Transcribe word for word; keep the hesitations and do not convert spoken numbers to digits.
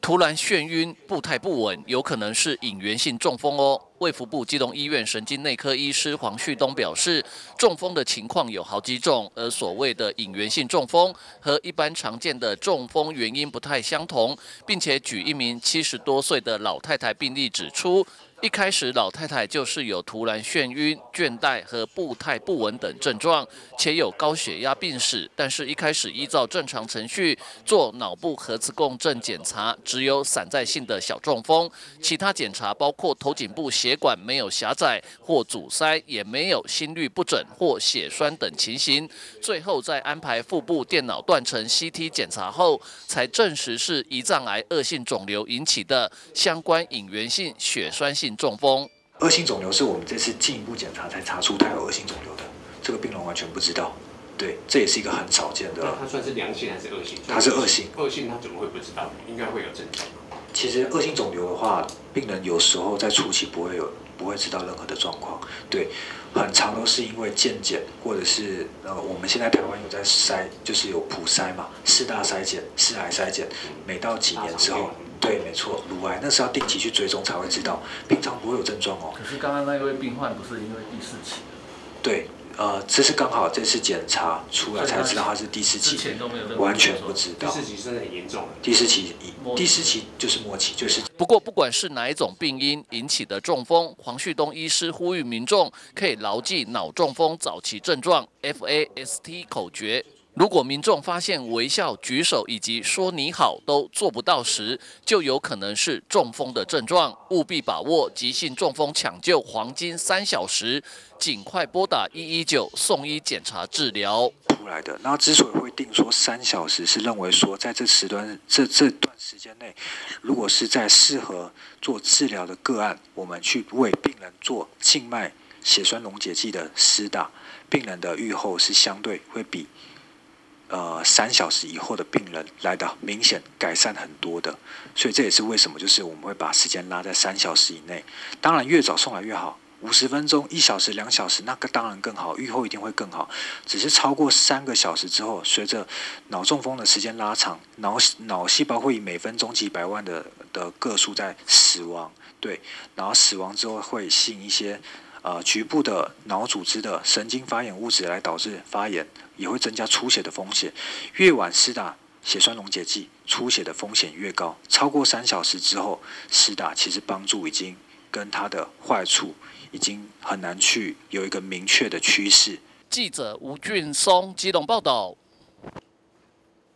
突然眩晕、步态不稳，有可能是隐源性中风哦。卫福部基隆医院神经内科医师黄旭东表示，中风的情况有好几种，而所谓的隐源性中风和一般常见的中风原因不太相同，并且举一名七十多岁的老太太病例指出。一开始，老太太就是有突然眩晕、倦怠和步态不稳等症状，且有高血压病史。但是，一开始依照正常程序做脑部核磁共振检查，只有散在性的小中风，其他检查包括头颈部血管没有狭窄或阻塞，也没有心律不整或血栓等情形。最后，在安排腹部电脑断层 C T 检查后，才证实是胰脏癌恶性肿瘤引起的相关隐源性血栓性中风。 恶性肿瘤是我们这次进一步检查才查出它有恶性肿瘤的，这个病人完全不知道。对，这也是一个很少见的。 那它算是良性还是恶性？ 它是恶性。 恶性它怎么会不知道？应该会有症状。 其实恶性肿瘤的话，病人有时候在初期不会有不会知道任何的状况。对，很常都是因为健检或者是呃，我们现在台湾有在筛，就是有普筛嘛，四大筛检、四癌筛检，每到几年之后。对，没错，乳癌那是要定期去追踪才会知道，平常不会有症状哦。 可是刚刚那位病患不是因为第四期？ 对，呃，这是刚好这次检查出来才知道他是第四期， 之前都没有， 完全不知道。 第四期真的很严重了。 第四期，第四期就是末期，就是。 不过，不管是哪一种病因引起的中风，黄旭东医师呼吁民众可以牢记脑中风早期症状 F A S T 口诀。如果民众发现微笑、举手以及说你好都做不到时，就有可能是中风的症状，务必把握急性中风抢救黄金三小时，尽快拨打一一九送医检查治疗。 出来的，那之所以会定说三小时，是认为说在这时段这这段时间内，如果是在适合做治疗的个案，我们去为病人做静脉血栓溶解剂的施打，病人的预后是相对会比。呃，三小时以后的病人来的明显改善很多的，所以这也是为什么就是我们会把时间拉在三小时以内。当然越早送来越好，五十分钟、一小时、两小时，那个当然更好，预后一定会更好。只是超过三个小时之后，随着脑中风的时间拉长，脑脑细胞会以每分钟几百万的的个数在死亡，对，然后死亡之后会吸引一些。呃，局部的脑组织的神经发炎物质来导致发炎，也会增加出血的风险。越晚施打血栓溶解剂，出血的风险越高。超过三小时之后施打，其实帮助已经跟它的坏处已经很难去有一个明确的趋势。 记者吴俊松基隆报道。